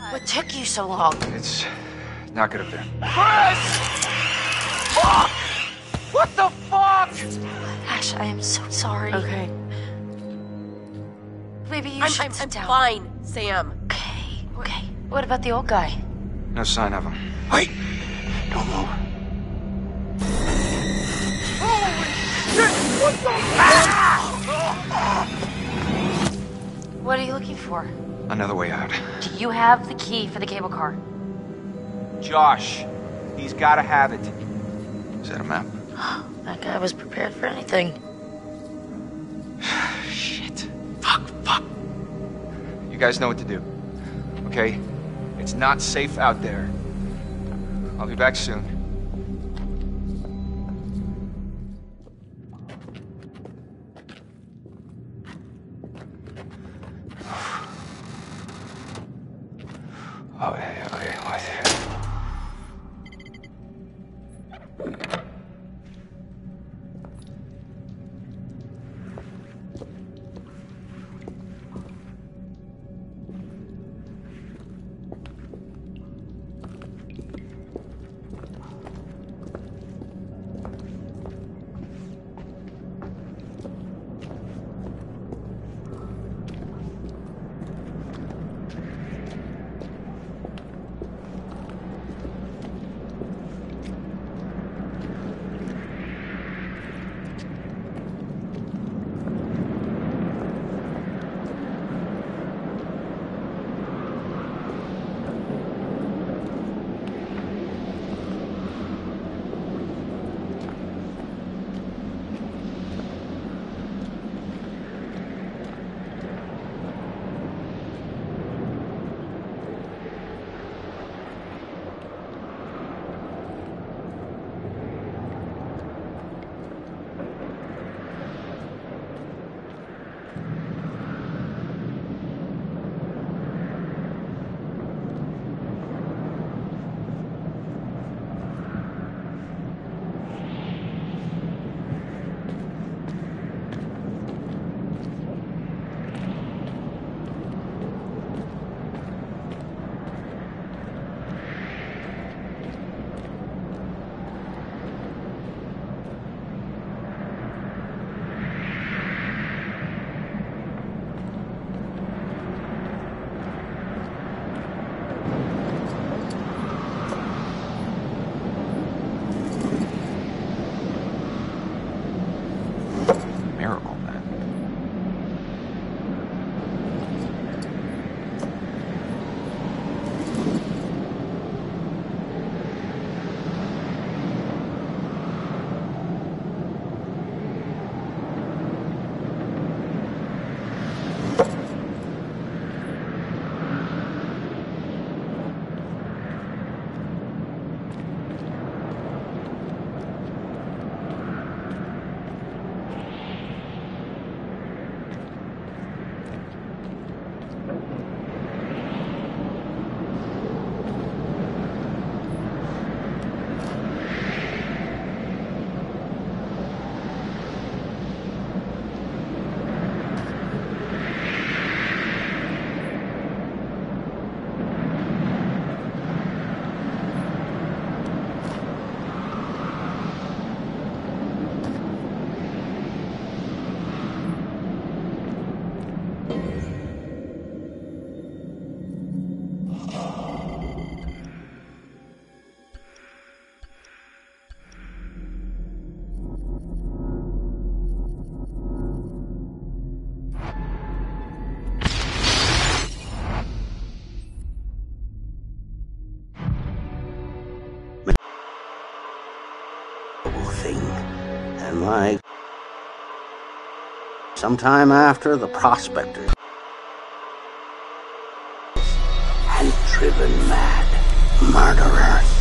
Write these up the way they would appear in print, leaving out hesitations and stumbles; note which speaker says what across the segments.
Speaker 1: What took you so long?
Speaker 2: It's not good up there.
Speaker 3: Chris! Fuck! What the fuck?
Speaker 1: Ash, I am so sorry.
Speaker 4: Okay.
Speaker 1: Maybe you should sit
Speaker 4: I'm
Speaker 1: down.
Speaker 4: fine, Sam.
Speaker 1: Okay. What about the old guy?
Speaker 2: No sign of him. Wait! Don't move.
Speaker 3: Holy shit! What the
Speaker 1: What are you looking for?
Speaker 2: Another way out.
Speaker 1: Do you have the key for the cable car?
Speaker 3: Josh, he's gotta have it.
Speaker 2: Is that a map?
Speaker 1: That guy was prepared for anything.
Speaker 2: Shit. Fuck. You guys know what to do. Okay? It's not safe out there. I'll be back soon. Okay. Miracle, man.
Speaker 5: Thing, and like sometime after the prospectors and driven mad murderers,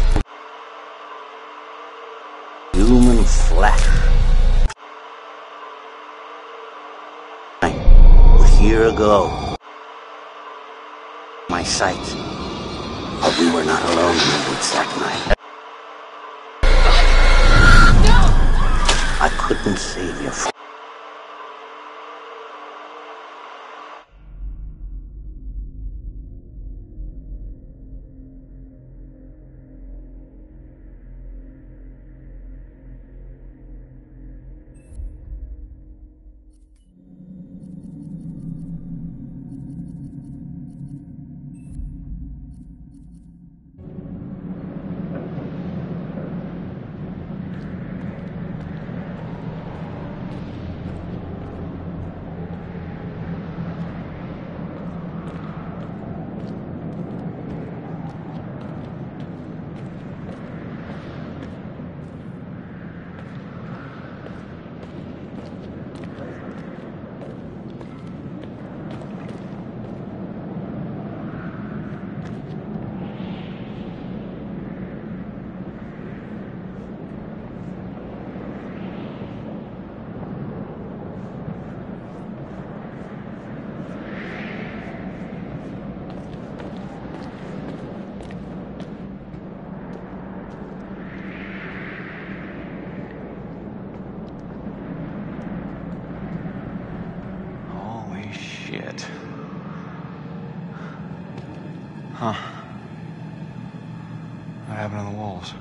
Speaker 5: human flesh. A year ago, my sight, but we were not alone in the woods that night. I couldn't save you.
Speaker 2: Huh. What happened on the walls?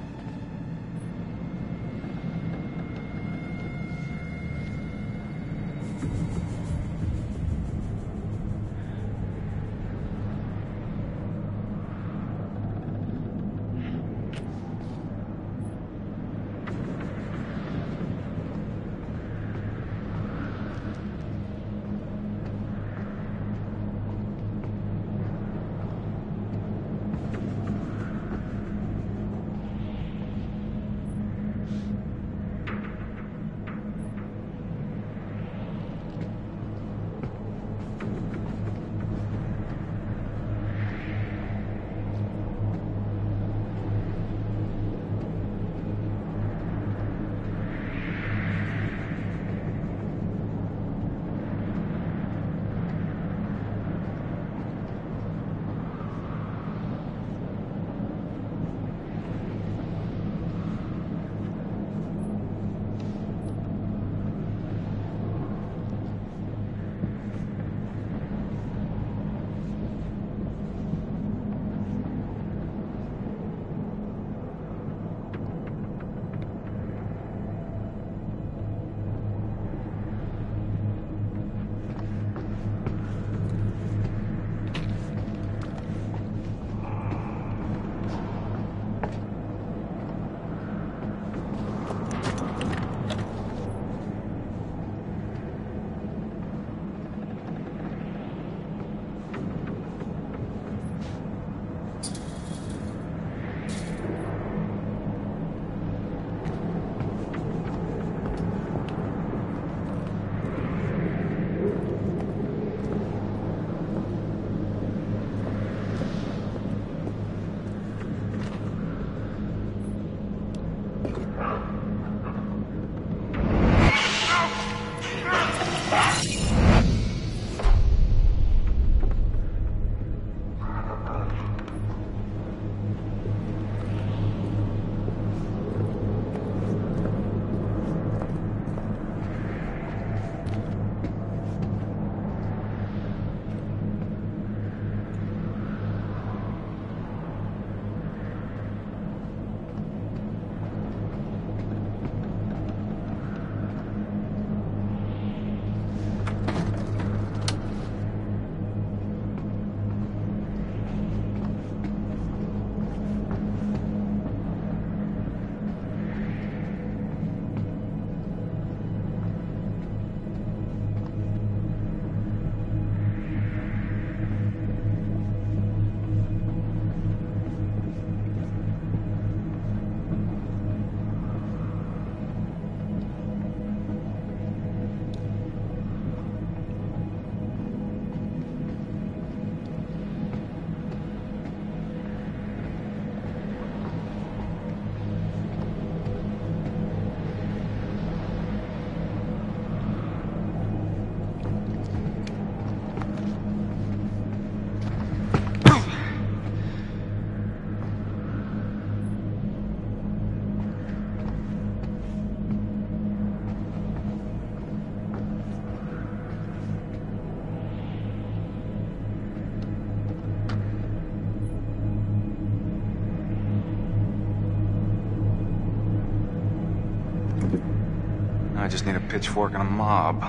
Speaker 2: I just need a pitchfork and a mob.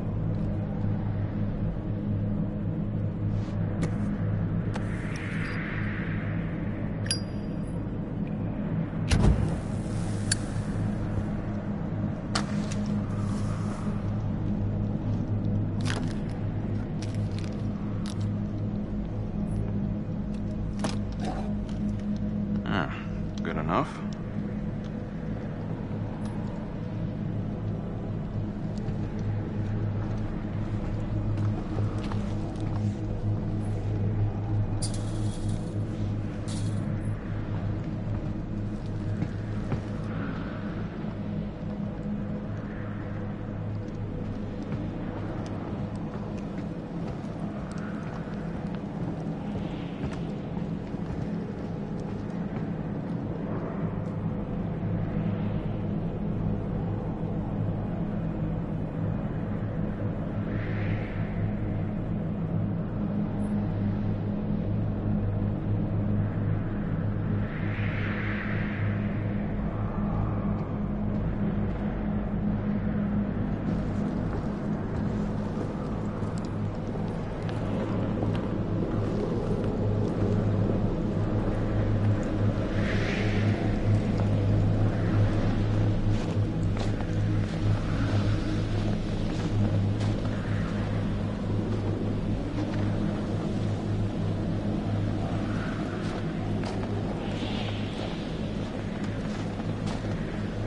Speaker 2: Good enough.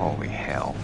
Speaker 2: Holy hell.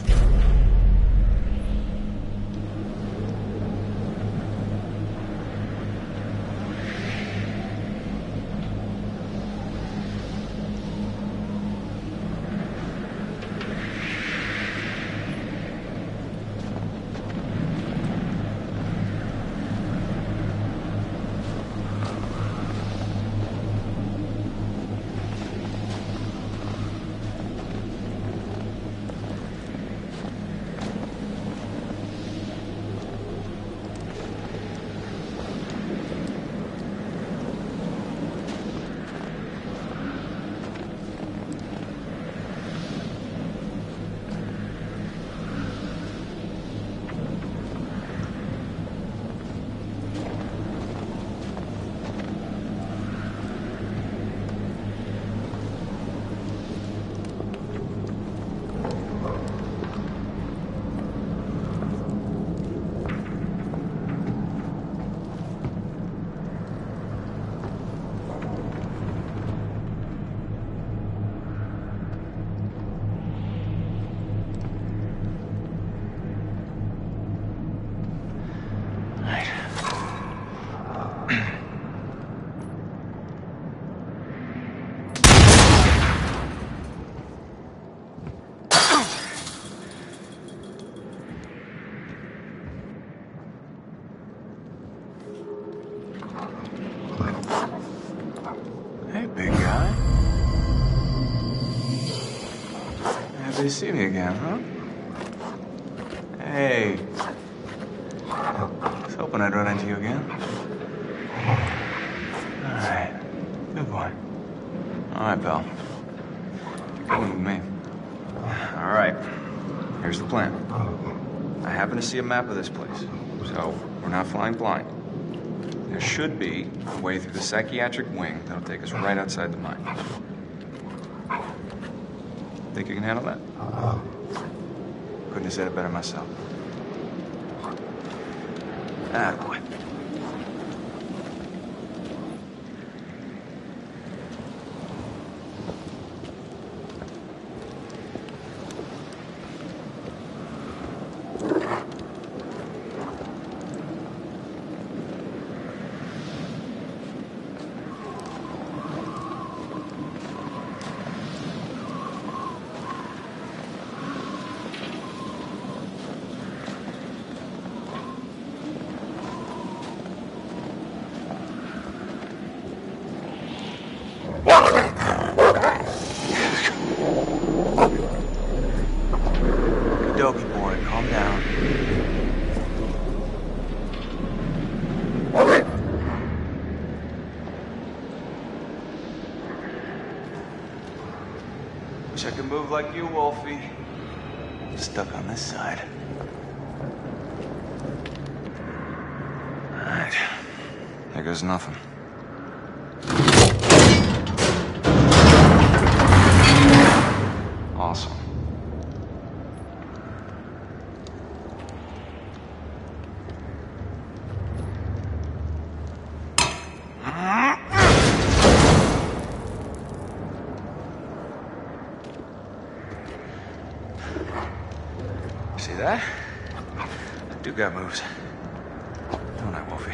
Speaker 2: Hey, big guy. Happy to see me again, huh? Hey. I was hoping I'd run into you again. All right. Good boy. All right, pal. You're coming with me. All right. Here's the plan. I happen to see a map of this place, so we're not flying blind. There should be a way through the psychiatric wing that'll take us right outside the mine. Think you can handle that? Couldn't have said it better myself. Ah, boy. Doggy boy, calm down. Wish I could move like you, Wolfie. Stuck on this side. All right. There goes nothing. Awesome. See that? I do got moves. Don't I, Wolfie?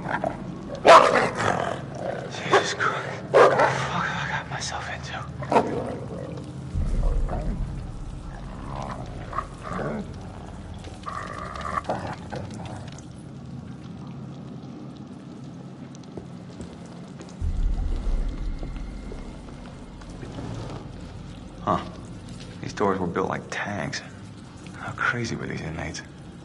Speaker 2: Jesus Christ. What the fuck have I got myself into? Huh. These doors were built like tanks. How crazy were these inmates?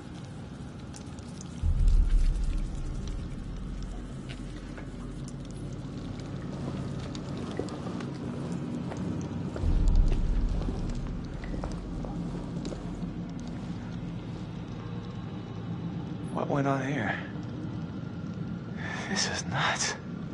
Speaker 2: What went on here? This is nuts.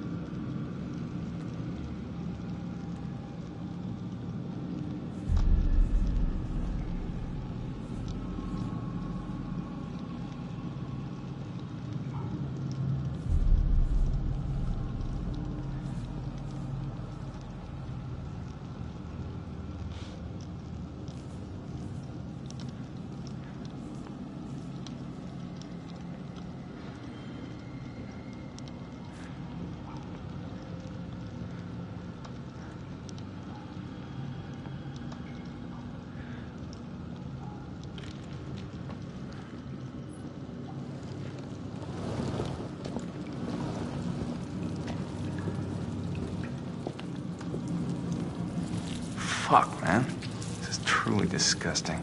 Speaker 2: Fuck, man. This is truly disgusting.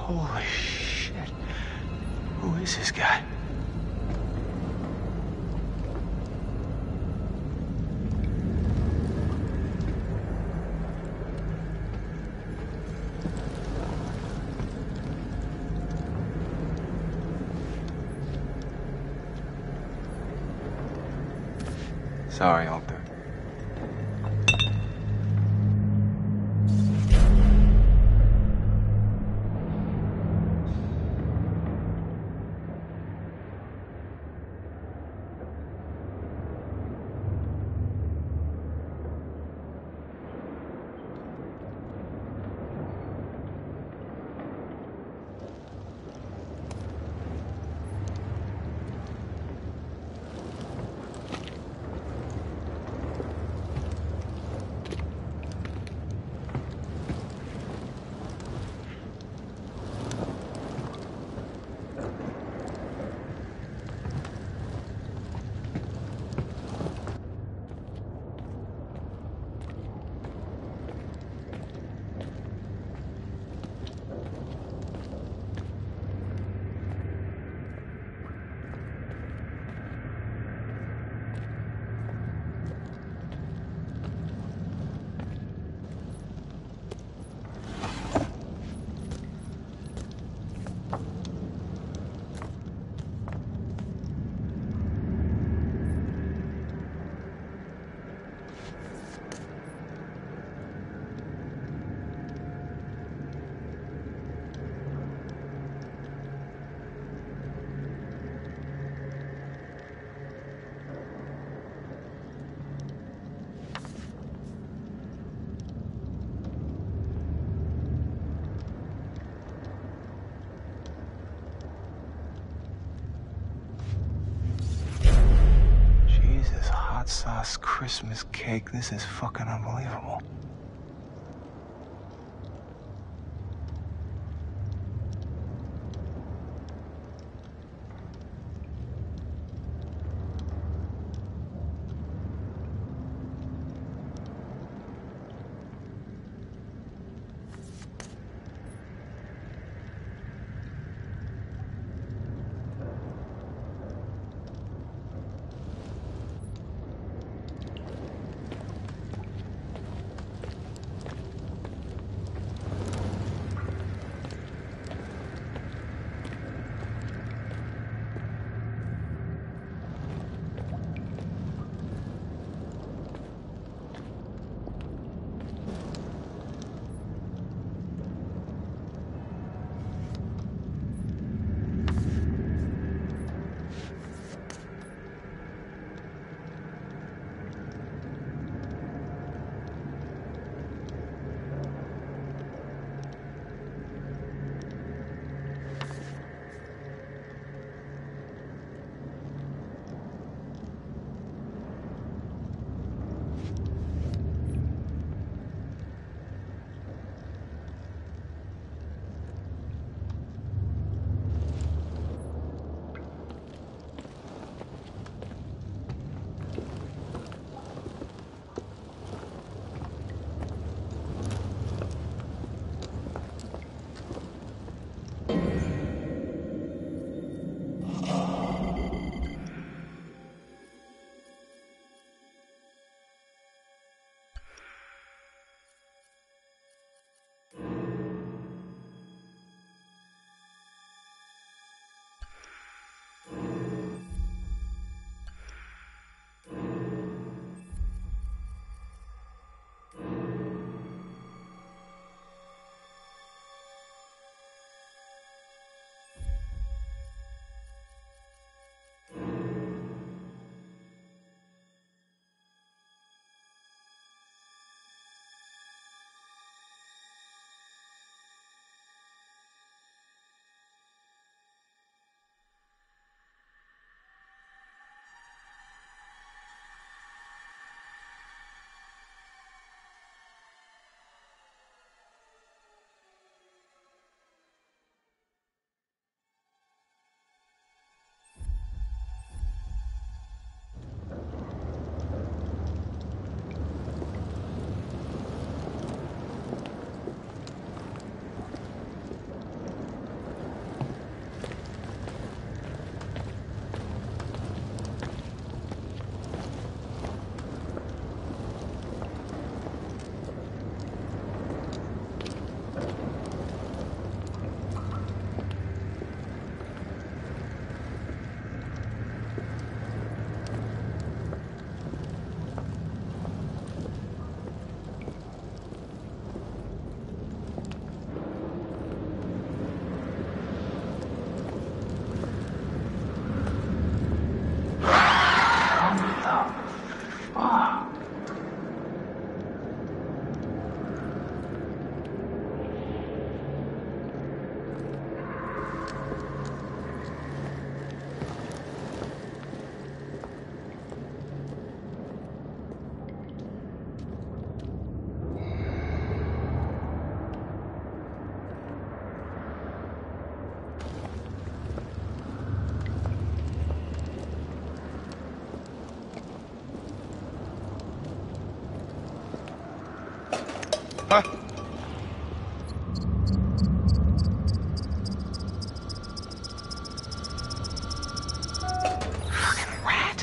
Speaker 2: Holy shit. Who is this guy? Sorry, Alter. Hot sauce Christmas cake. This is fucking unbelievable.
Speaker 3: Huh? Fucking rat.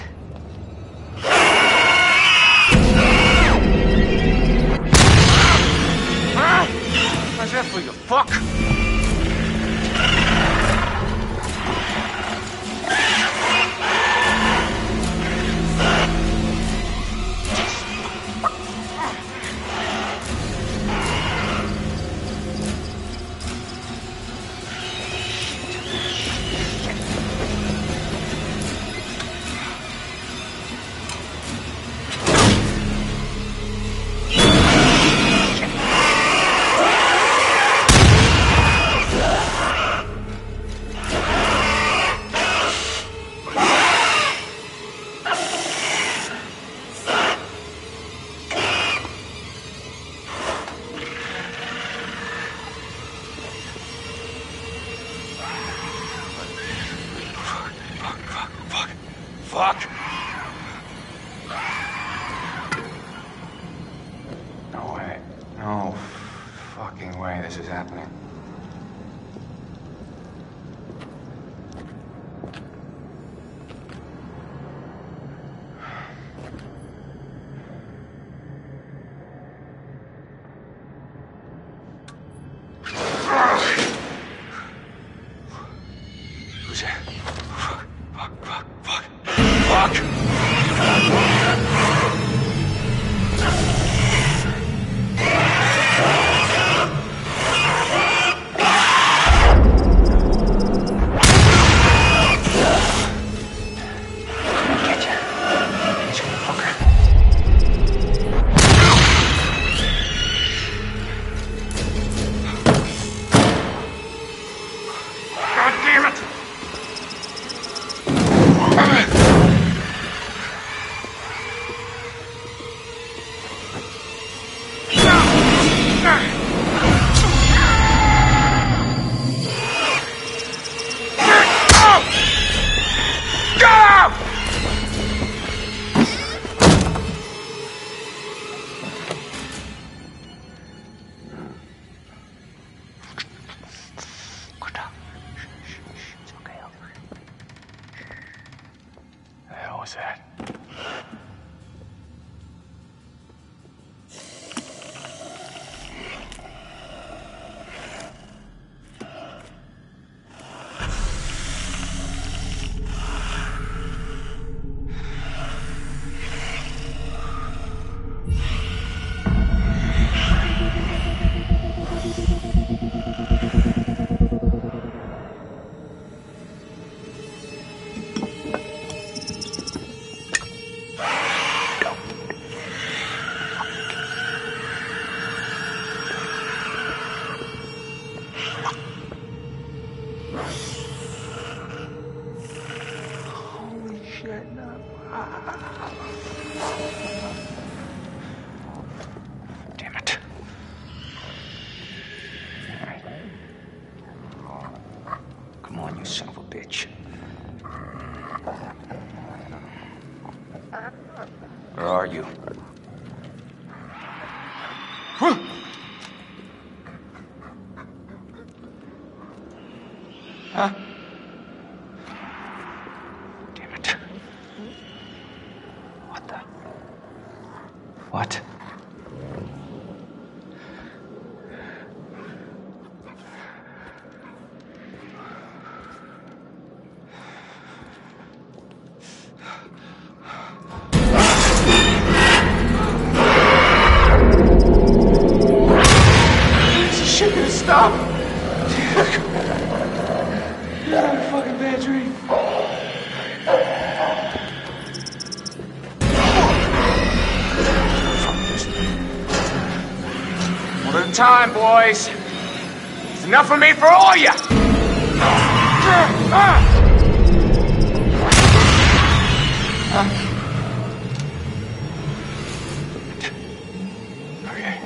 Speaker 3: How's that for you, fuck? Fuck!
Speaker 2: No way. No fucking way this is happening. Who's that? Fuck! Was that? Damn it. Come on, you son of a bitch. Where are you? Huh? Damn it. What the? What? This shit gonna stop. This is a fucking bad dream. One at a time, boys. It's enough of me for all of you. Okay.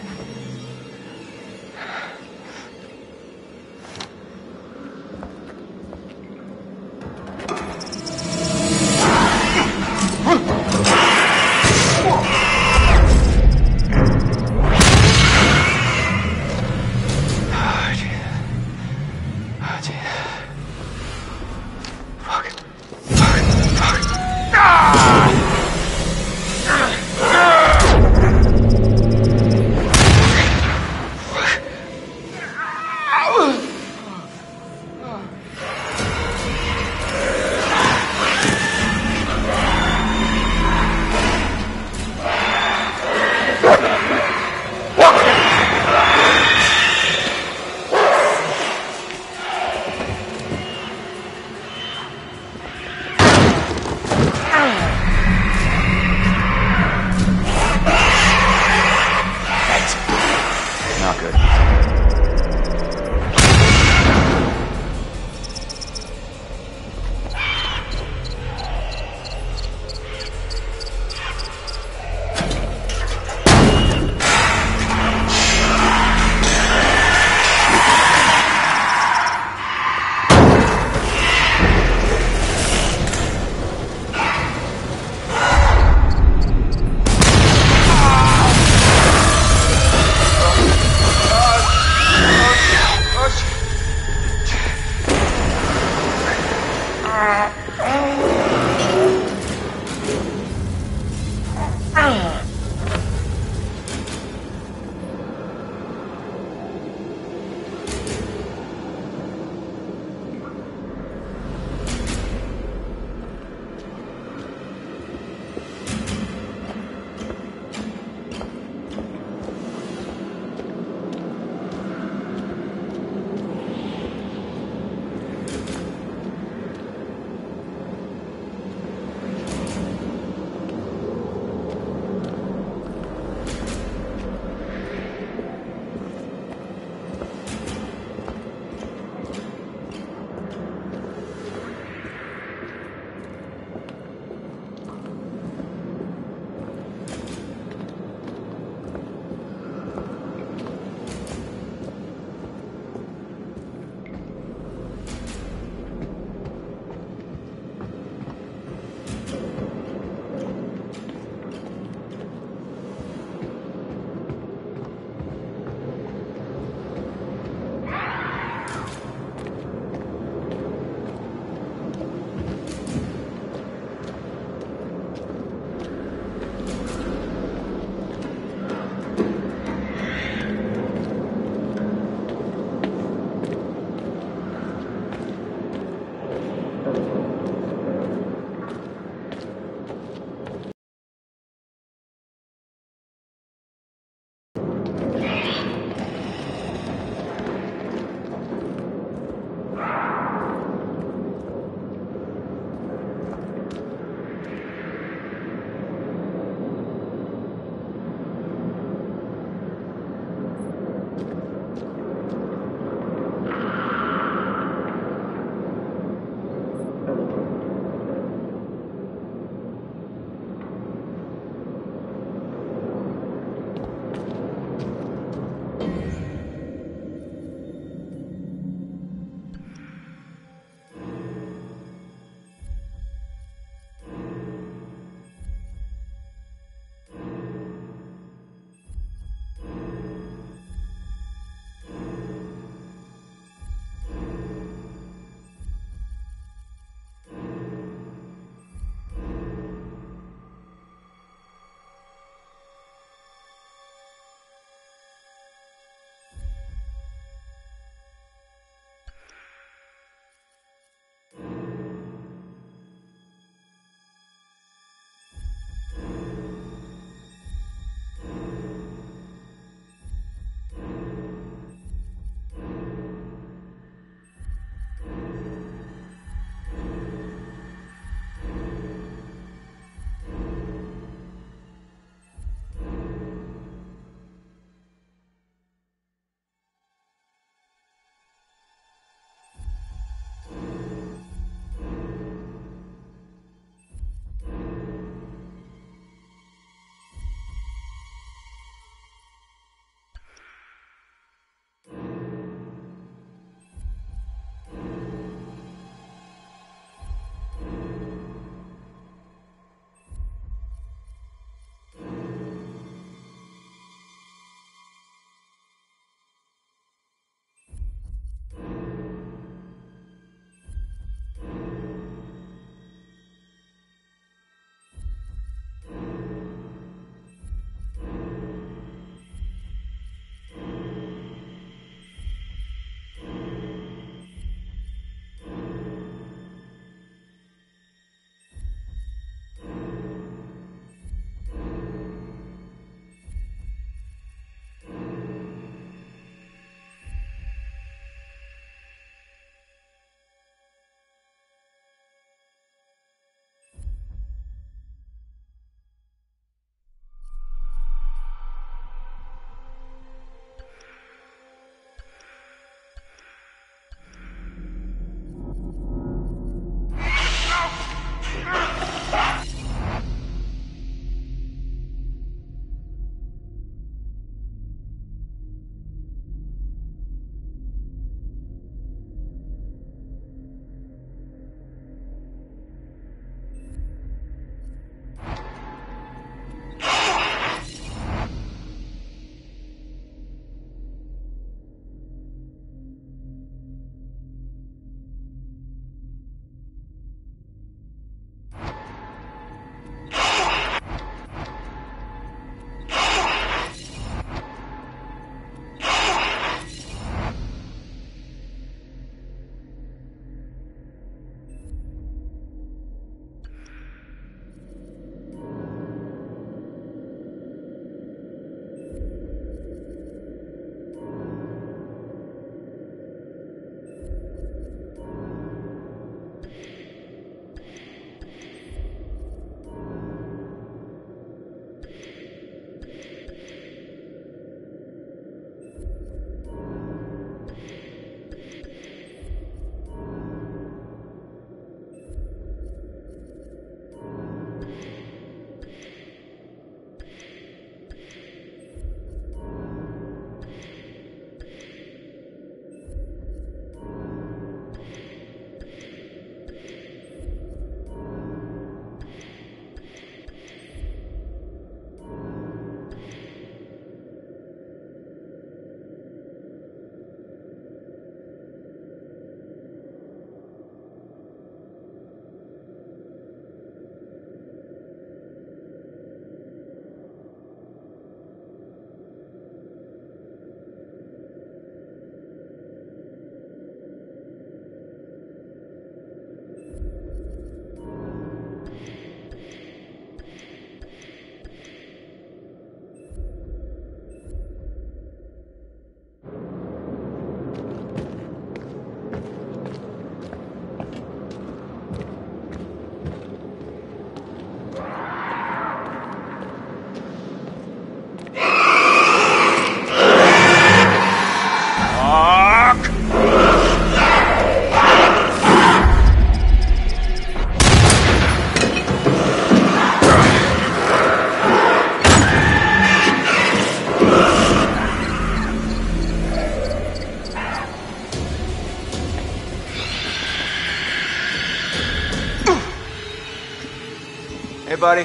Speaker 3: buddy.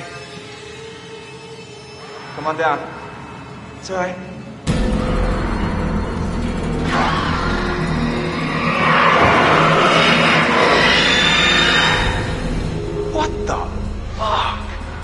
Speaker 3: Come on down.
Speaker 2: It's all right.
Speaker 3: What the fuck?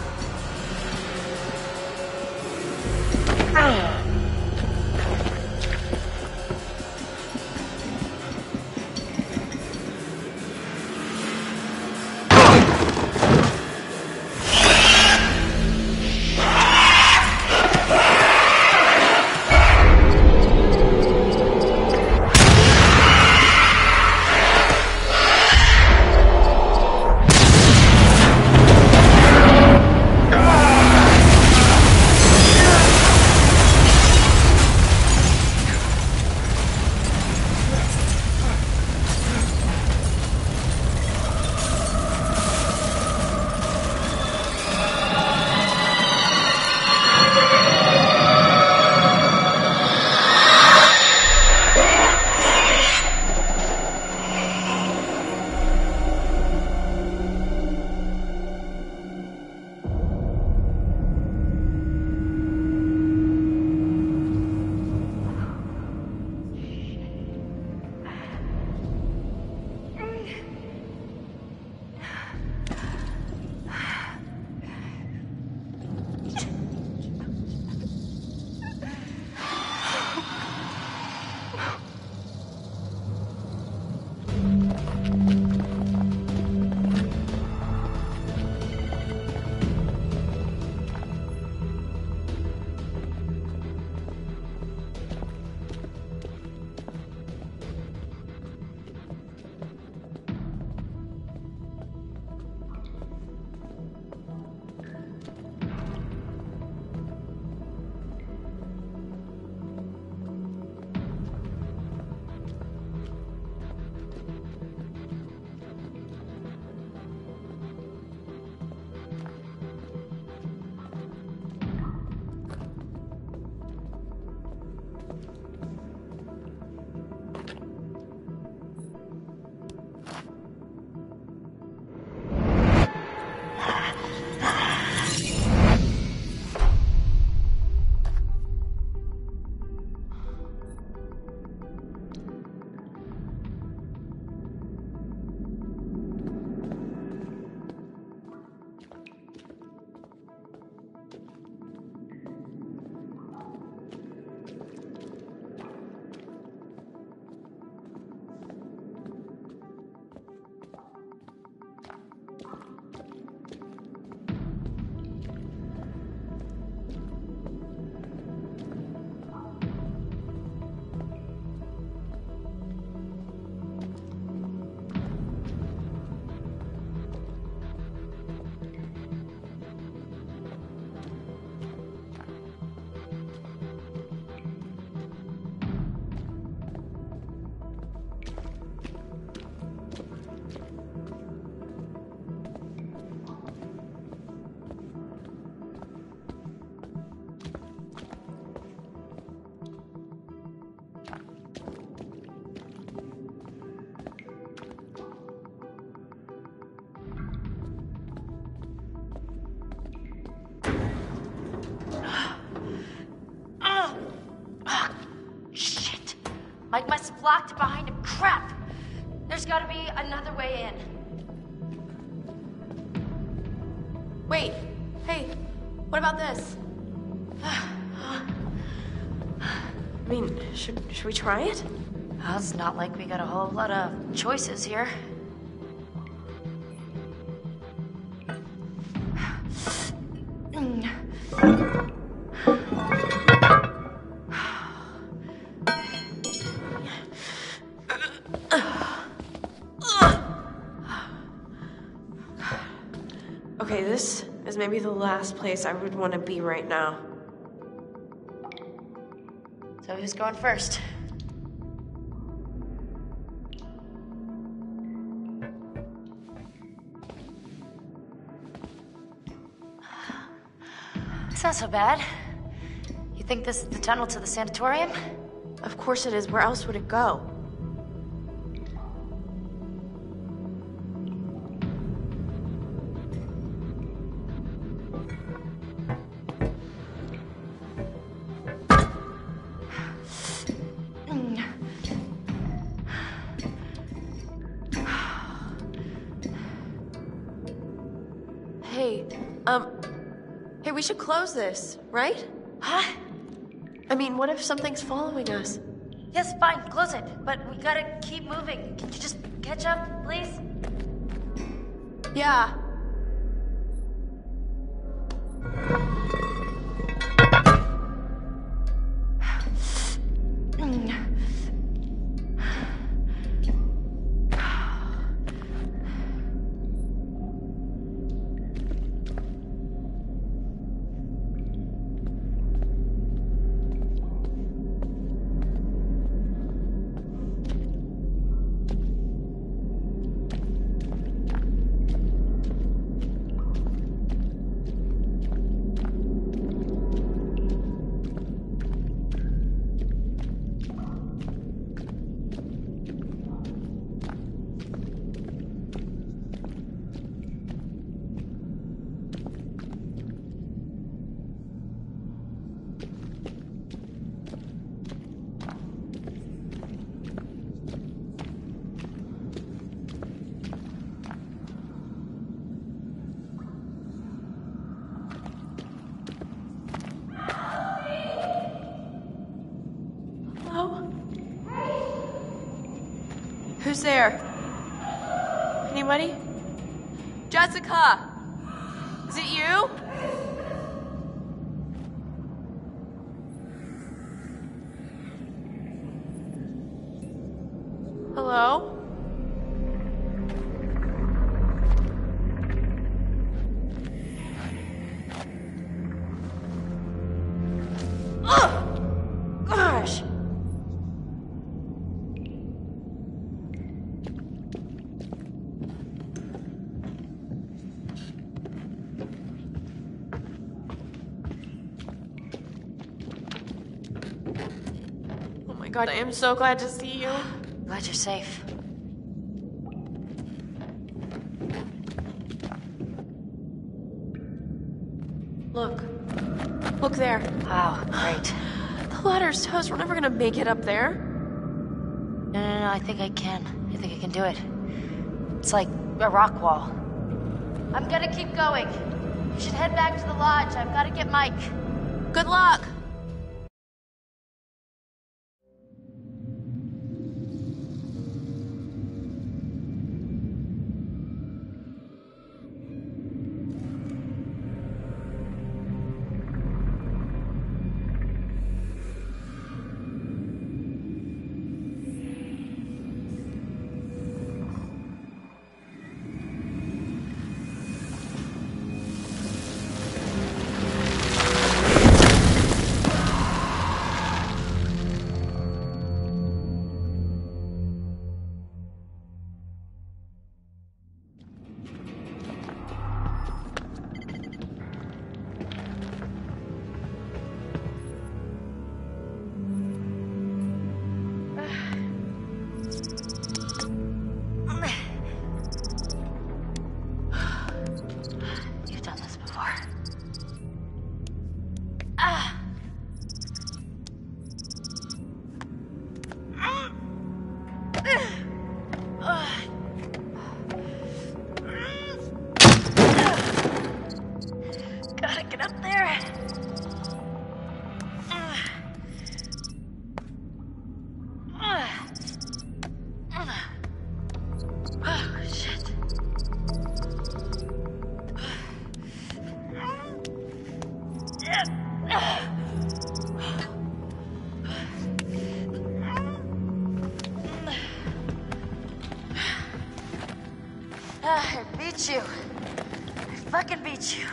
Speaker 1: Mike must have locked it behind him. Crap! There's gotta be another way in.
Speaker 4: Wait. Hey, what about this? I mean, should we try it?
Speaker 1: Well, it's not like we got a whole lot of choices here.
Speaker 4: Okay, this is maybe the last place I would want to be right now.
Speaker 1: So who's going first? It's not so bad. You think this is the tunnel to the sanatorium?
Speaker 4: Of course it is. Where else would it go? Hey, we should close this, right?
Speaker 1: Huh?
Speaker 4: I mean, what if something's following us?
Speaker 1: Yes, fine, close it. But we gotta keep moving. Can you just catch up, please?
Speaker 4: Yeah. Who's there? Anybody? Jessica! Is it you? Hello?
Speaker 1: Ugh! Gosh!
Speaker 4: Oh my god, I am so glad to see you.
Speaker 1: Glad you're safe.
Speaker 4: Look. Look there.
Speaker 1: Wow, great.
Speaker 4: The ladder's toast. We're never gonna make it up there.
Speaker 1: No, I think I can. I think I can do it. It's like a rock wall. I'm gonna keep going. You should head back to the lodge. I've gotta get Mike.
Speaker 4: Good luck!
Speaker 1: You've done this before. Ah! Gotta get up there. Oh, shit. I beat you. I fucking beat you.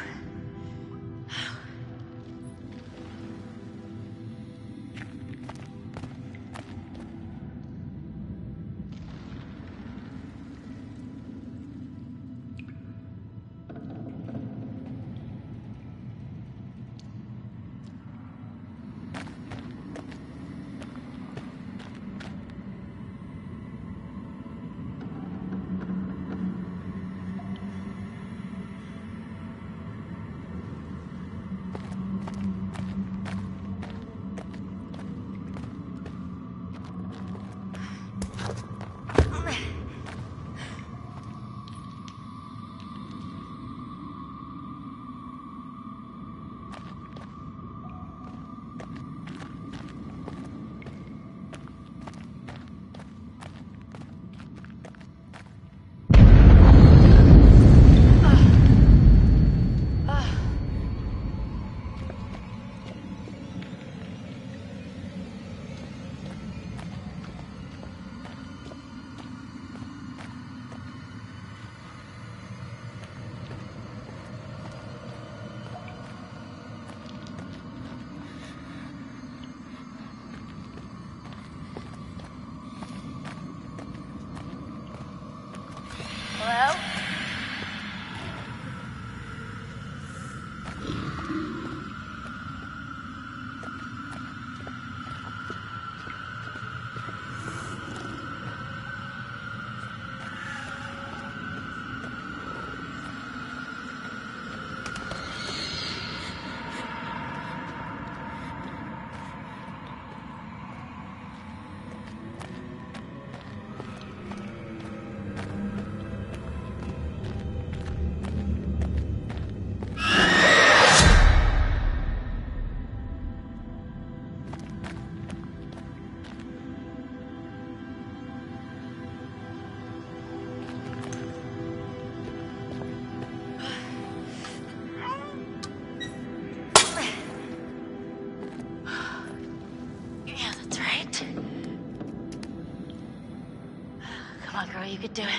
Speaker 1: Come on, girl, you could do it.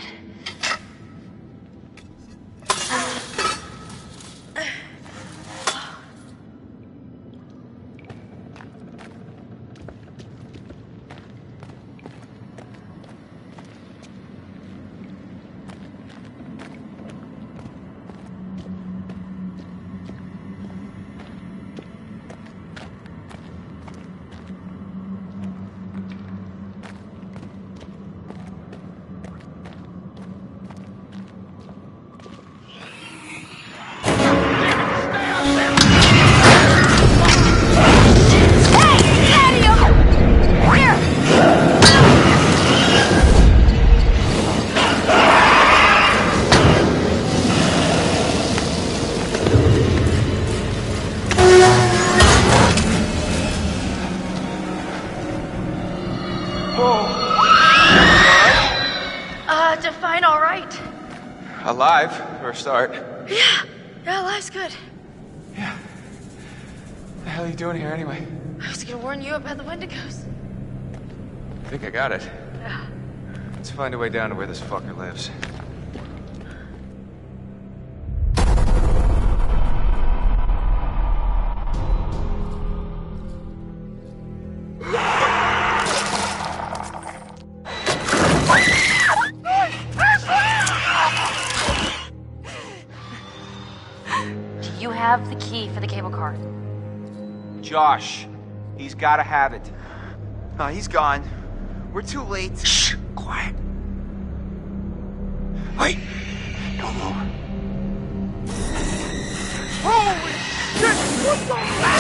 Speaker 1: Define all right.
Speaker 2: Alive, for a start.
Speaker 1: Yeah, life's good.
Speaker 2: Yeah. What the hell are you doing here anyway?
Speaker 1: I was gonna warn you about the Wendigos.
Speaker 2: I think I got it.
Speaker 1: Yeah.
Speaker 2: Let's find a way down to where this fucker lives.
Speaker 1: Do you have the key for the cable car?
Speaker 3: Josh, he's gotta have it.
Speaker 6: No, he's gone. We're too late.
Speaker 5: Shh! Quiet. Wait! No more.
Speaker 6: Holy shit! What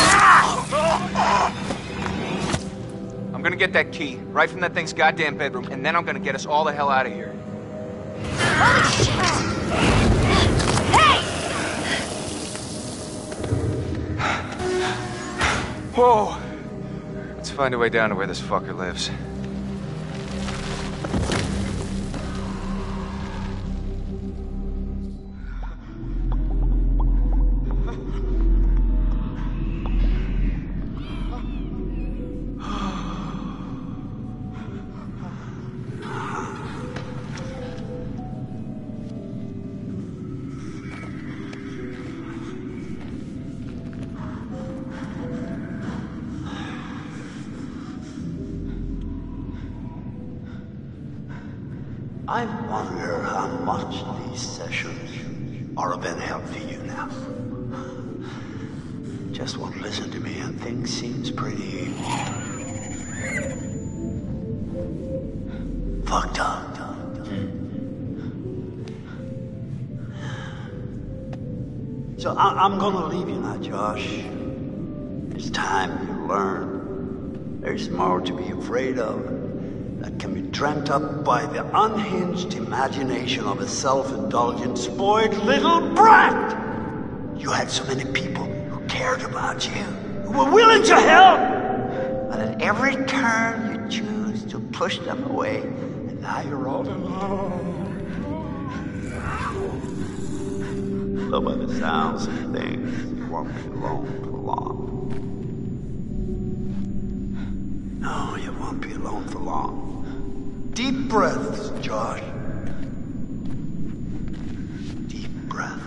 Speaker 6: the?
Speaker 3: I'm gonna get that key right from that thing's goddamn bedroom, and then I'm gonna get us all the hell out of here.
Speaker 1: Holy shit! Hey!
Speaker 2: Whoa! Let's find a way down to where this fucker lives.
Speaker 5: I wonder how much these sessions are of any help to you now. Just won't listen to me and things seems pretty fucked up. So I'm gonna leave you now, Josh. It's time you learn. There's more to be afraid of that can be dreamt up by the unhinged imagination of a self-indulgent, spoiled little brat. You had so many people who cared about you, who were willing to help. But at every turn, you choose to push them away, and now you're all alone. So by the sounds of things, you won't be alone for long. No, you won't be alone for long. Deep breaths, Josh. Deep breath.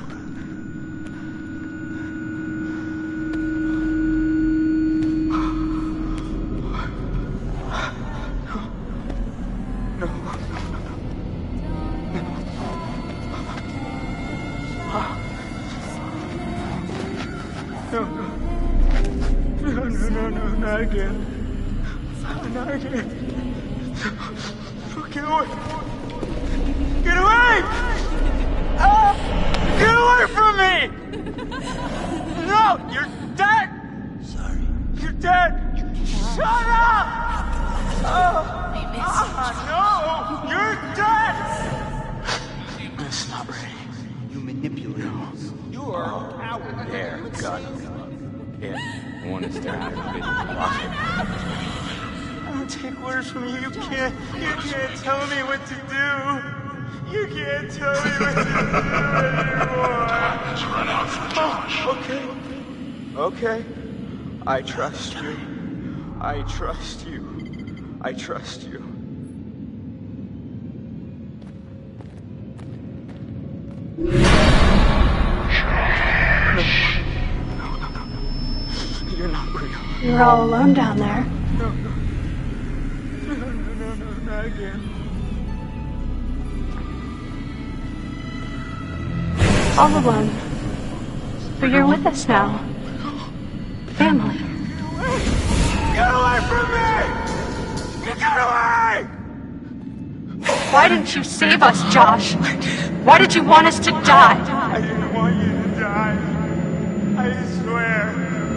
Speaker 6: No, not again. Not again. Get away! Get away! Ah! Get away from me! No, you're dead!
Speaker 5: Sorry.
Speaker 6: You're dead! Shut up! No! You're dead!
Speaker 5: It's not ready. You manipulate.
Speaker 6: You are a coward.
Speaker 7: There, got him. Yeah, the one that's staring at the video. Watch it.
Speaker 6: I don't take orders from you. You can't tell me what to do. You can't tell me what to do anymore.
Speaker 8: Time has run out for Josh.
Speaker 6: Okay. I trust you. I trust you. I trust you.
Speaker 9: You were all alone down there.
Speaker 6: No, not again.
Speaker 9: All alone. But you're with us now. Family.
Speaker 6: Get away from me! Get away!
Speaker 9: Why didn't you save us, Josh? Why did you want us to die?
Speaker 6: I didn't want you to die. I swear.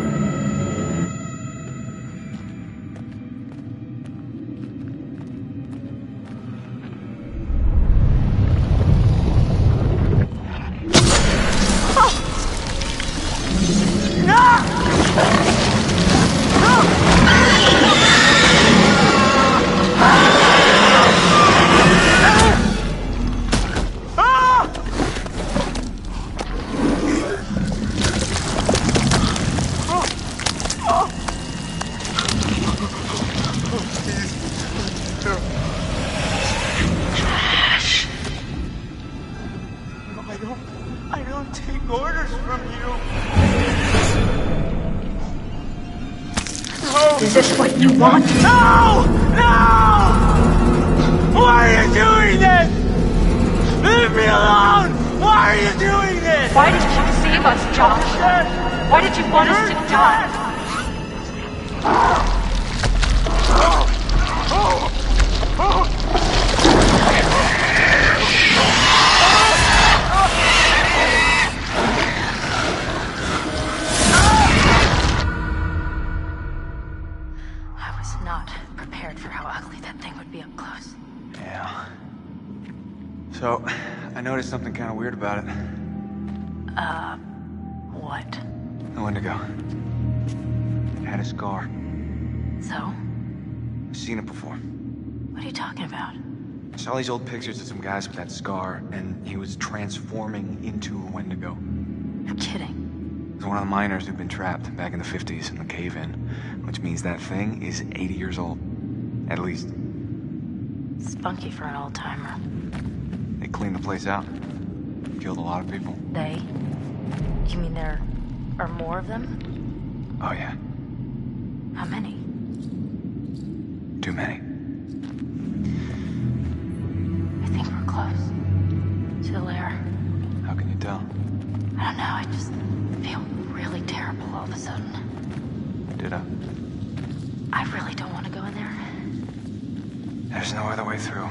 Speaker 6: I don't take orders from you. No!
Speaker 9: Is this what you want?
Speaker 6: No! No! Why are you doing this? Leave me alone! Why are you doing this?
Speaker 9: Why did you save us, Josh? Why did you want us to die?
Speaker 1: I was not prepared for how ugly that thing would be up close.
Speaker 2: Yeah. So, I noticed something kind of weird about it.
Speaker 1: What?
Speaker 2: The Wendigo. It had a scar.
Speaker 1: So?
Speaker 2: I've seen it before.
Speaker 1: What are you talking about?
Speaker 2: I saw these old pictures of some guys with that scar, and he was transforming into a Wendigo.
Speaker 1: You're kidding.
Speaker 2: It was one of the miners who'd been trapped back in the 50s in the cave-in, which means that thing is 80 years old. At least.
Speaker 1: Spunky for an old-timer.
Speaker 2: They cleaned the place out. Killed a lot of people.
Speaker 1: They? You mean there are more of them?
Speaker 2: Oh, yeah.
Speaker 1: How many?
Speaker 2: Too many.
Speaker 1: I think we're close. To the lair.
Speaker 2: How can you tell?
Speaker 1: I don't know, I just feel really terrible all of a sudden.
Speaker 2: Ditto.
Speaker 1: I really don't want to go in there.
Speaker 2: There's no other way through.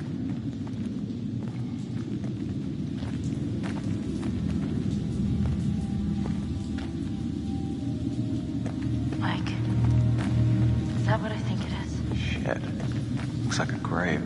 Speaker 1: Mike, is that what I think it is?
Speaker 2: Shit. Looks like a grave.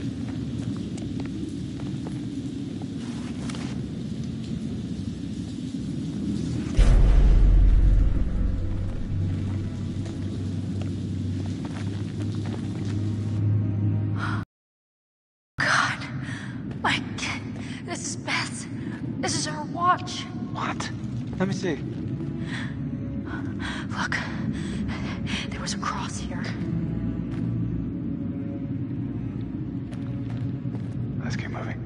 Speaker 1: God, Mike, this is Beth. This is her watch.
Speaker 2: What? Let me see.
Speaker 1: Look, there was a cross here.
Speaker 2: Let's keep moving.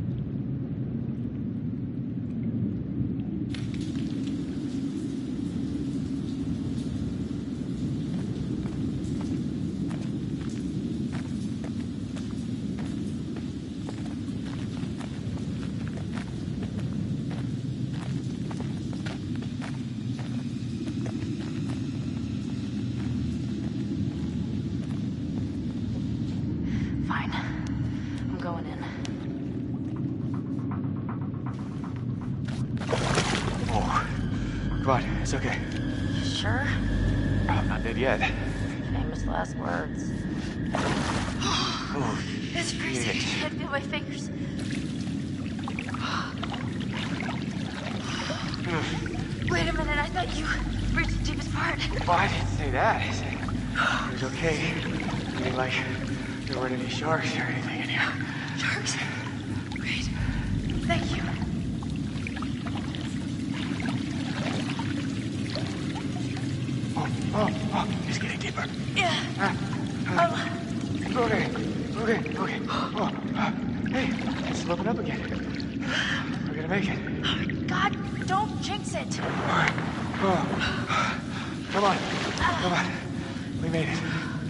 Speaker 1: Fine. I'm going in.
Speaker 2: Oh. Come on, it's okay.
Speaker 1: You sure?
Speaker 2: I'm not dead yet.
Speaker 1: Famous last words.
Speaker 2: Oh,
Speaker 1: It's freezing.
Speaker 2: shit.
Speaker 1: I feel my fingers. Wait a minute, I thought you reached the deepest part.
Speaker 2: Well, I didn't say that. I said it was okay. I mean, like, there weren't any sharks or anything in here.
Speaker 1: Sharks? Great. Thank you.
Speaker 2: Oh, it's getting deeper.
Speaker 1: Yeah.
Speaker 2: Okay. Oh, hey, it's sloping up again. We're gonna make it.
Speaker 1: God, don't jinx it.
Speaker 2: Oh,
Speaker 3: Come on. Come on. We made it.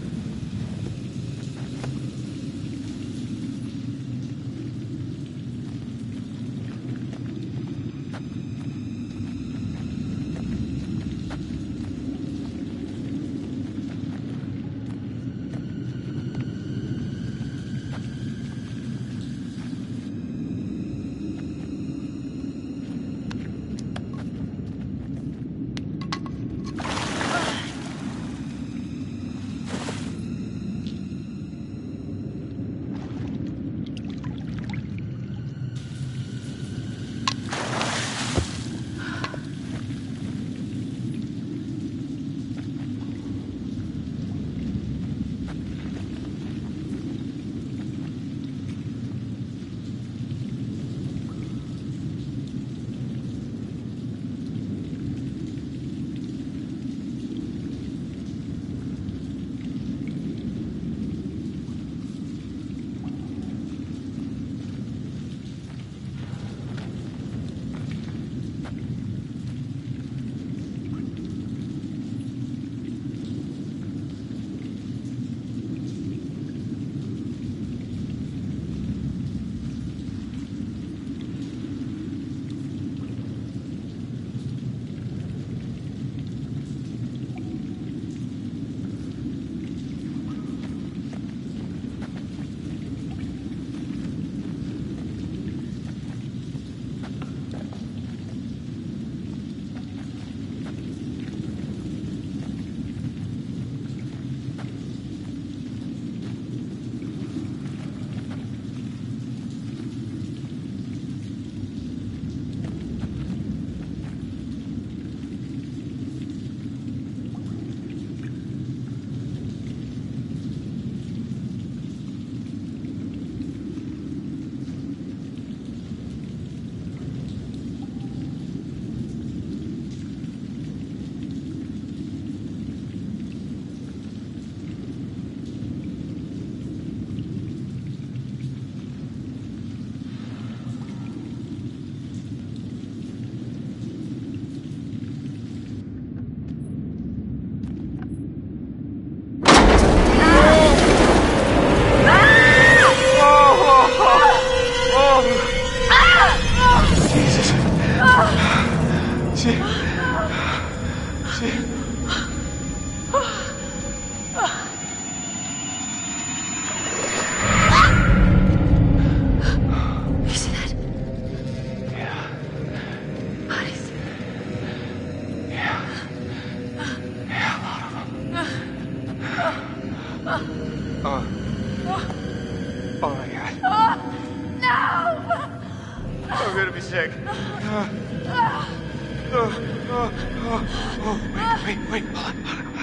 Speaker 6: Wait, hold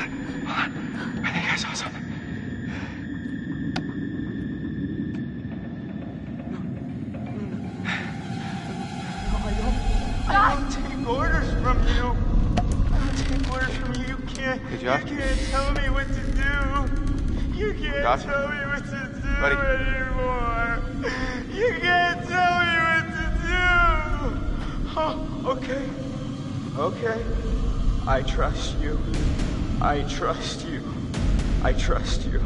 Speaker 6: on. I think I saw something. I don't take orders from you. I don't take orders from you. You can't tell me what to do. You can't tell me what to do anymore. You can't tell me what to do. Oh, okay. I trust you. I trust you. I trust you.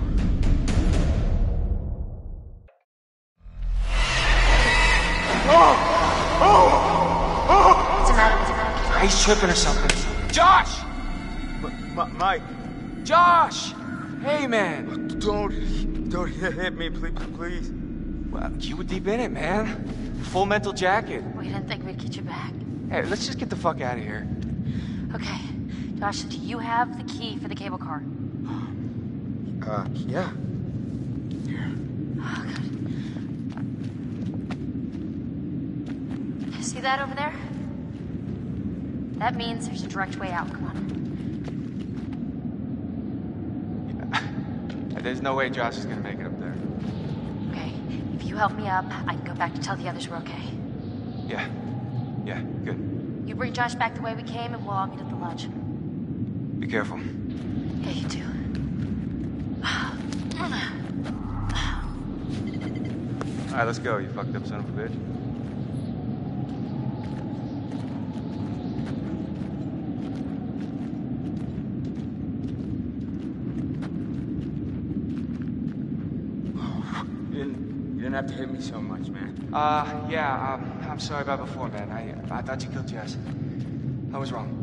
Speaker 1: What's the matter?
Speaker 3: He's tripping or something. Josh!
Speaker 6: Mike.
Speaker 3: Josh! Hey, man.
Speaker 6: Don't hit me, please.
Speaker 3: Well, you were deep in it, man. Full mental jacket.
Speaker 1: We didn't think we'd get you back.
Speaker 3: Hey, let's just get the fuck out of here.
Speaker 1: Okay. Josh, do you have the key for the cable car?
Speaker 6: Yeah.
Speaker 1: Here. Oh, good. See that over there? That means there's a direct way out. Come on.
Speaker 3: There's no way Josh is gonna make it up there.
Speaker 1: Okay. If you help me up, I can go back to tell the others we're okay.
Speaker 3: Yeah, good.
Speaker 1: You bring Josh back the way we came, and we'll all meet at the lodge.
Speaker 3: Be careful.
Speaker 1: Yeah, you too.
Speaker 3: All right, let's go, you fucked up son of a bitch.
Speaker 7: didn't have to hit me so much, man.
Speaker 3: Yeah, I'm sorry about before, man. I thought you killed Jess. I was wrong.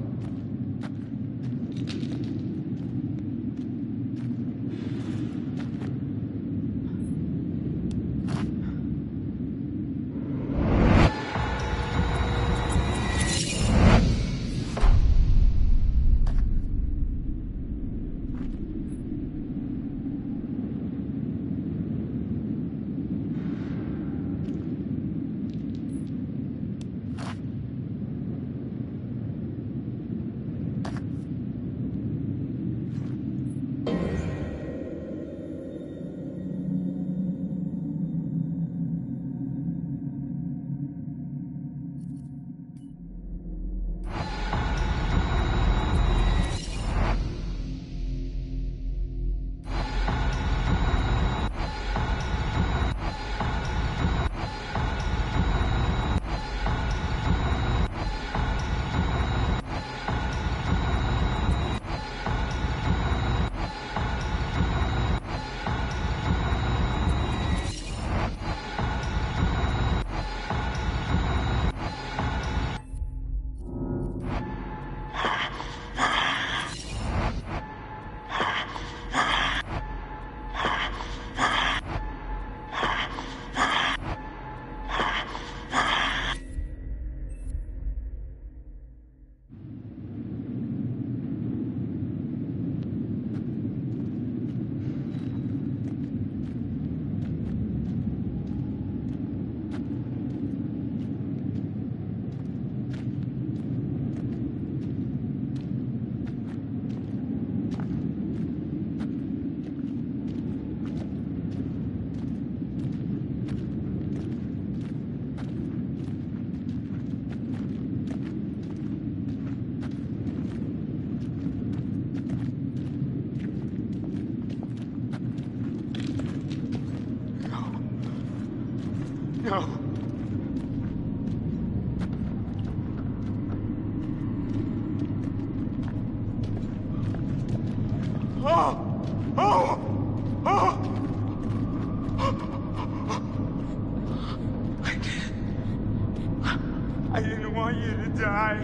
Speaker 6: I didn't want you to die.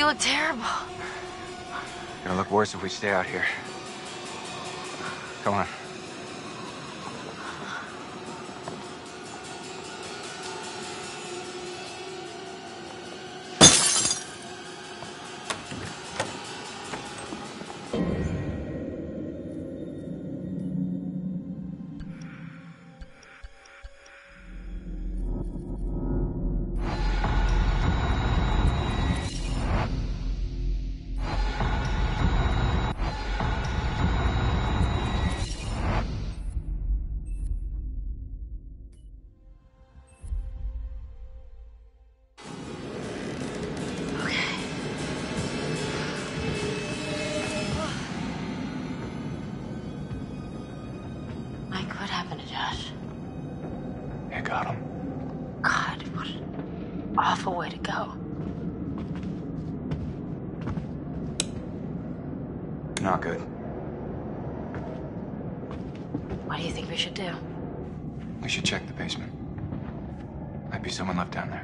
Speaker 1: look terrible.
Speaker 3: Gonna look worse if we stay out here. Come on.
Speaker 1: What happened to Josh?
Speaker 2: You got him.
Speaker 1: God, what an awful way to go.
Speaker 2: Not good.
Speaker 1: What do you think we should do?
Speaker 2: We should check the basement. Might be someone left down there.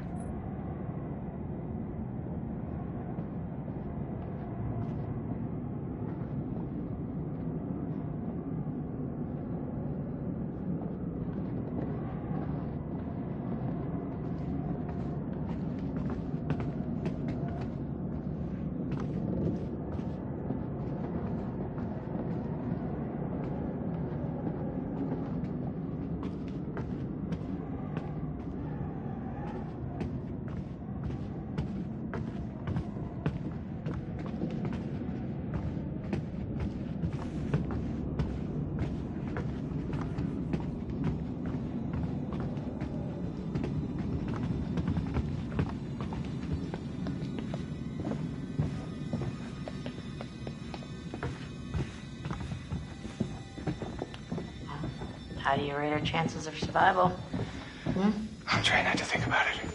Speaker 1: How do you rate our chances of survival? Hmm?
Speaker 2: I'm trying not to think about it.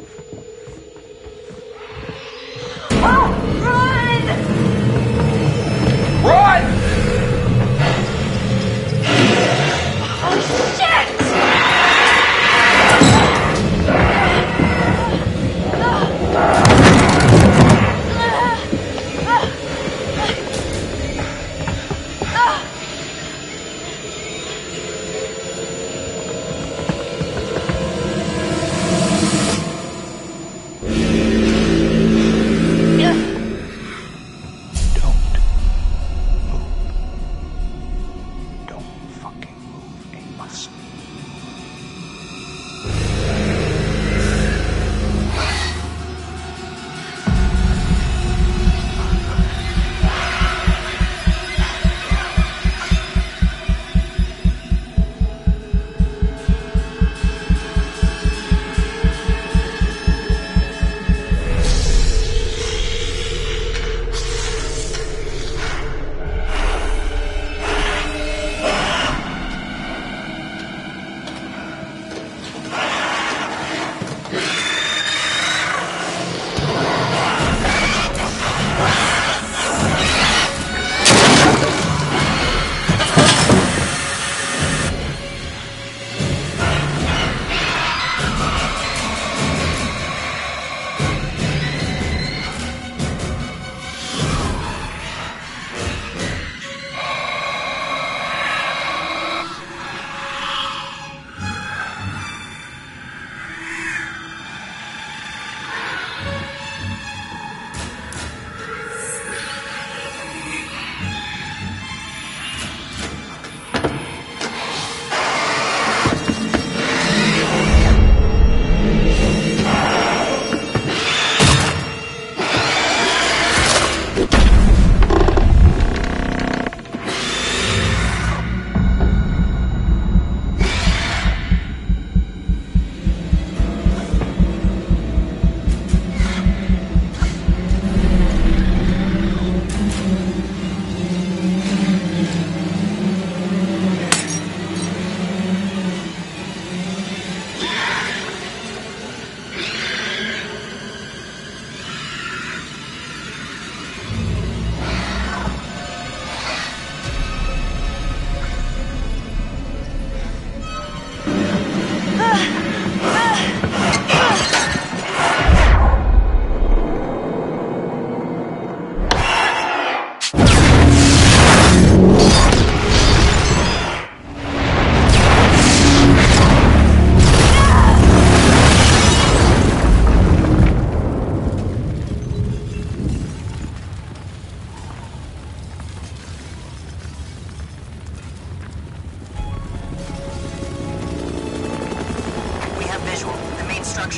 Speaker 1: Oh, run!
Speaker 2: Run!
Speaker 1: Oh, shit!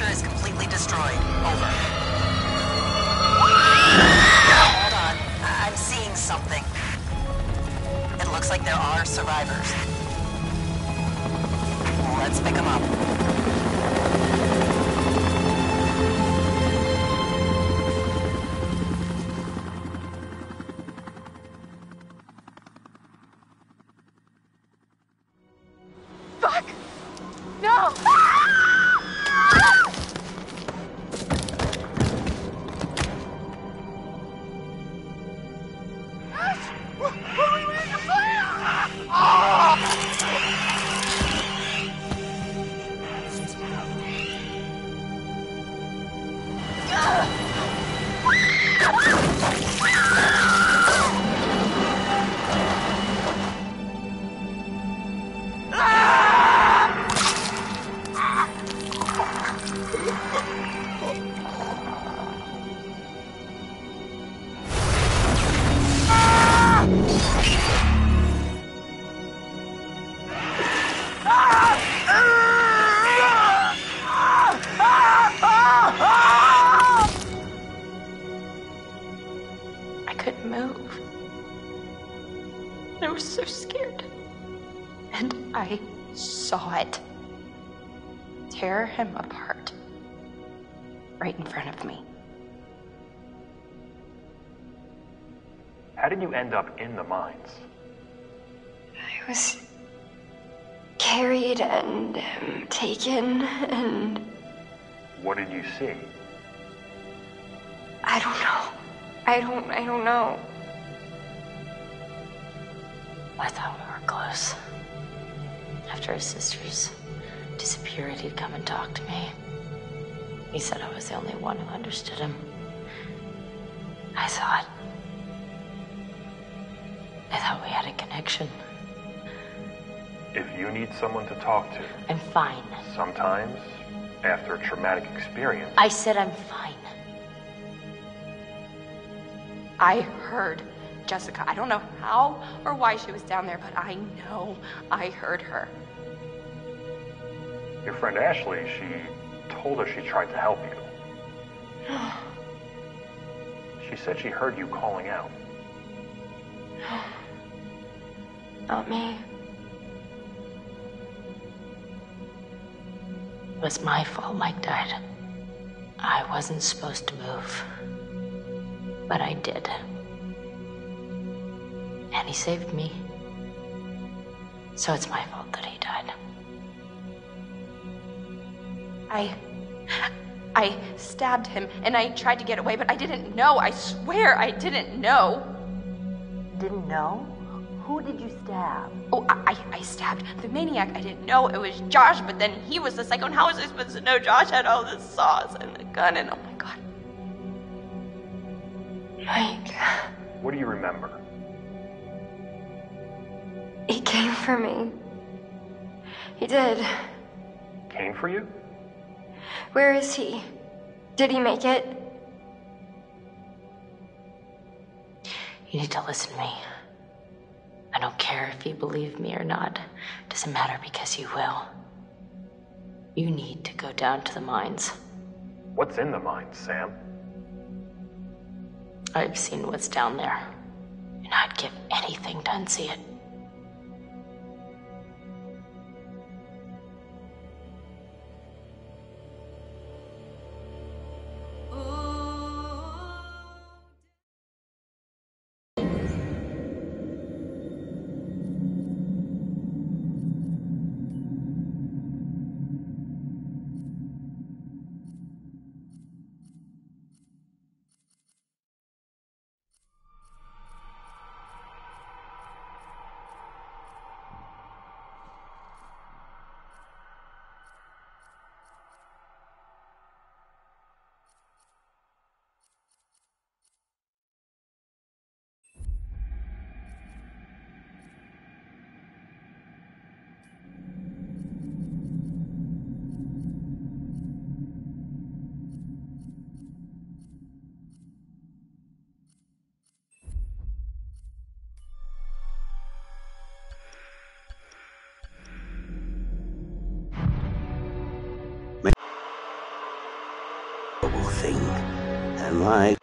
Speaker 10: is completely destroyed. Over. Hold on. I'm seeing something. It looks like there are survivors. Let's pick them up.
Speaker 9: Fuck! No! I couldn't move. I was so scared. And I saw it. Tear him apart. Right in front of me.
Speaker 11: How did you end up in the mines?
Speaker 9: I was carried and taken and...
Speaker 11: What did you see?
Speaker 9: I don't know. I don't know.
Speaker 1: I thought we were close. After his sisters disappeared, he'd come and talk to me. He said I was the only one who understood him. I thought we had a connection.
Speaker 11: If you need someone to talk to...
Speaker 1: I'm fine.
Speaker 11: Sometimes, after a traumatic experience...
Speaker 1: I said I'm fine.
Speaker 9: I heard Jessica. I don't know how or why she was down there, but I know I heard her.
Speaker 11: Your friend Ashley, she told us she tried to help you. She said she heard you calling out.
Speaker 9: Not me.
Speaker 1: It was my fault Mike died. I wasn't supposed to move. But I did. And he saved me. So it's my fault that he died.
Speaker 9: I stabbed him and I tried to get away, but I didn't know. I swear I didn't know.
Speaker 1: Didn't know? Who did you stab?
Speaker 9: Oh, I stabbed the maniac. I didn't know it was Josh, but then he was the psycho. And how was I supposed to know Josh had all the saws and the gun and oh my god. Mike.
Speaker 11: What do you remember?
Speaker 9: He came for me. He did.
Speaker 11: Came for you?
Speaker 9: Where is he? Did he make it?
Speaker 1: You need to listen to me. I don't care if you believe me or not. Doesn't matter because you will. You need to go down to the mines.
Speaker 11: What's in the mines, Sam?
Speaker 1: I've seen what's down there, and I'd give anything to unsee it.
Speaker 5: thing. And like,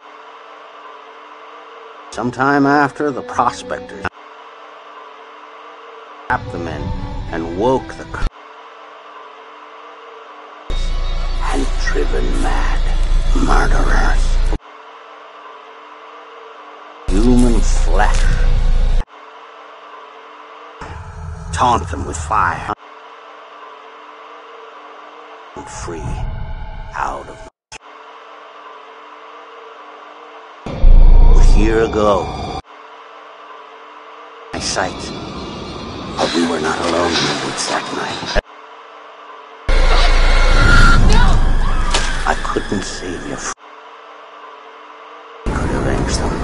Speaker 5: sometime after, the prospectors trapped the men and woke the and driven mad murderers. Human flesh. Taunt them with fire. And free out of year ago. My sight. But we were not alone in the woods that night. I couldn't save you. I could avenge them.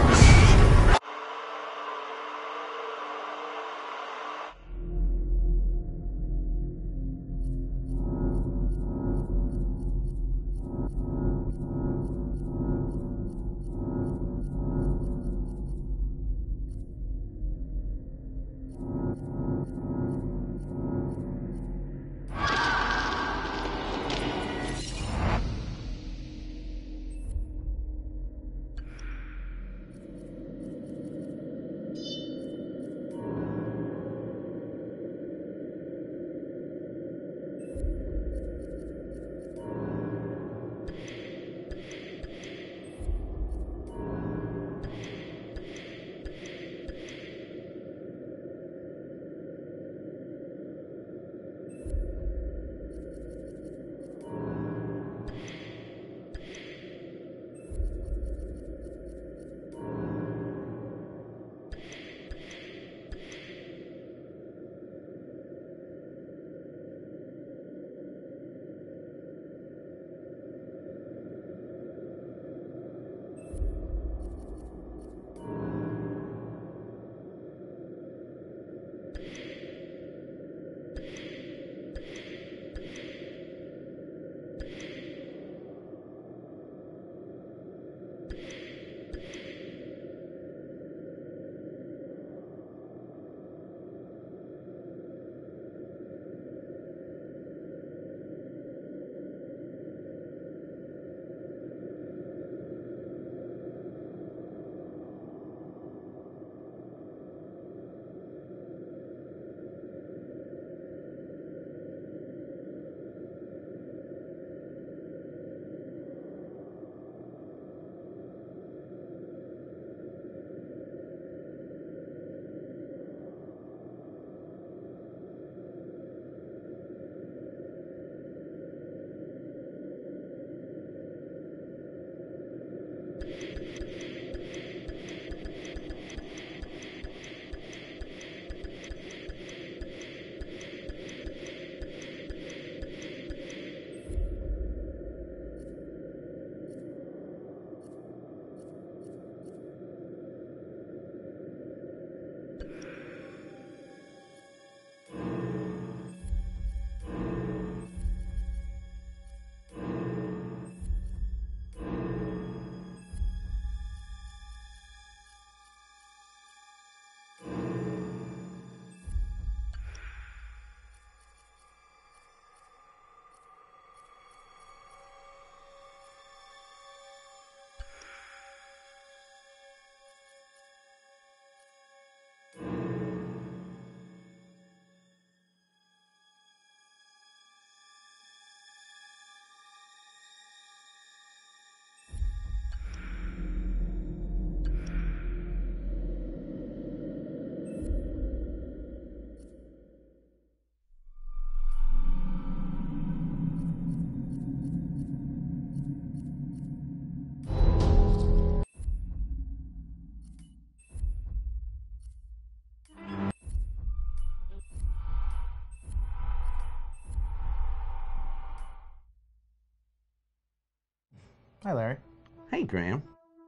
Speaker 12: Hi, Larry.
Speaker 5: Hey, Graham.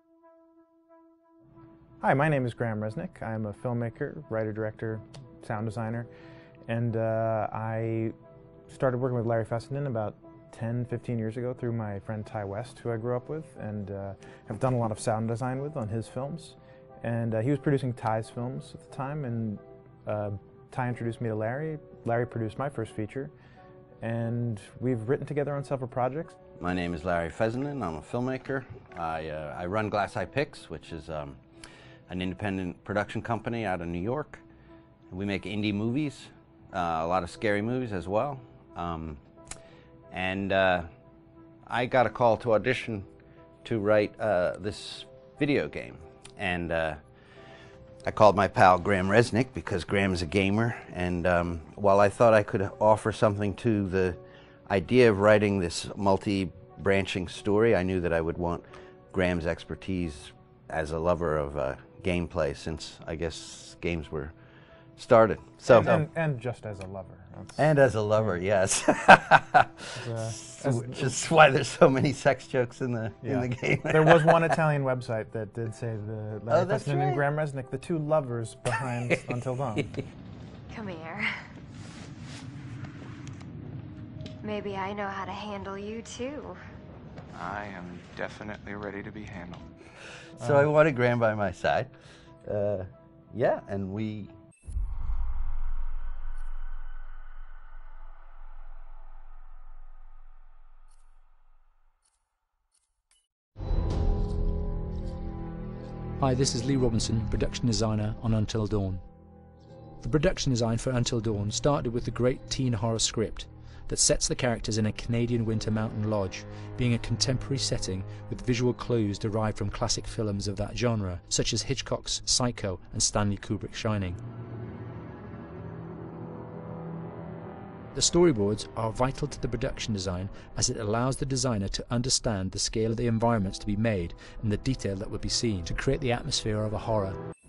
Speaker 12: Hi, my name is Graham Resnick. I'm a filmmaker, writer, director, sound designer, and I started working with Larry Fessenden about 10, 15 years ago through my friend Ty West, who I grew up with, and have done a lot of sound design with on his films. And he was producing Ty's films at the time, and Ty introduced me to Larry. Larry produced my first feature, and we've written together on several projects.
Speaker 13: My name is Larry Fessenden. I'm a filmmaker. I run Glass Eye Pix, which is an independent production company out of New York. We make indie movies, a lot of scary movies as well. I got a call to audition to write this video game. And I called my pal Graham Resnick because Graham is a gamer. And while I thought I could offer something to the idea of writing this multi-branching story, I knew that I would want Graham's expertise as a lover of gameplay, since I guess games were started. So
Speaker 12: and just as a lover.
Speaker 13: And as a lover, yes. Which is why there's so many sex jokes in the game.
Speaker 12: There was one Italian website that did say the Larry Fessenden
Speaker 13: right.
Speaker 12: and Graham Resnick, the two lovers behind Until Dawn.
Speaker 14: Come here. Maybe I know how to handle you too.
Speaker 3: I am definitely ready to be handled.
Speaker 13: So I wanted Graham by my side. Yeah, and we...
Speaker 15: Hi, this is Lee Robinson, production designer on Until Dawn. The production design for Until Dawn started with the great teen horror script that sets the characters in a Canadian winter mountain lodge, being a contemporary setting with visual clues derived from classic films of that genre, such as Hitchcock's Psycho and Stanley Kubrick's Shining. The storyboards are vital to the production design, as it allows the designer to understand the scale of the environments to be made and the detail that will be seen to create the atmosphere of a horror.